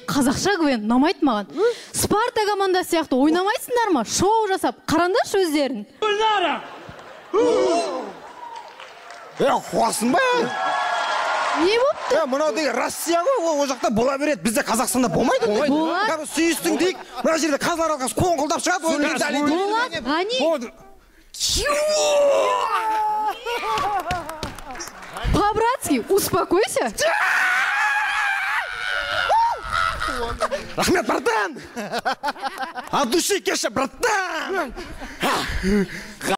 қазақша КВН ұнамайды маған. Спарта командасы сияқты ойнамайсыңдар ма? Шоу жасап, қараңдаршы өздерін. Қуасың ба? Не болыпты? Мынау деген Россия ғой, ол жақта бола береді. Бізде Қазақстанда болмайды. Болады. Сүйістің дейік, мына жерде қазылар алқасы қоңқылдап шығады. Болады. Ани? По-братски, успокойся. Рахмет, братан! От души, Кеша, братан!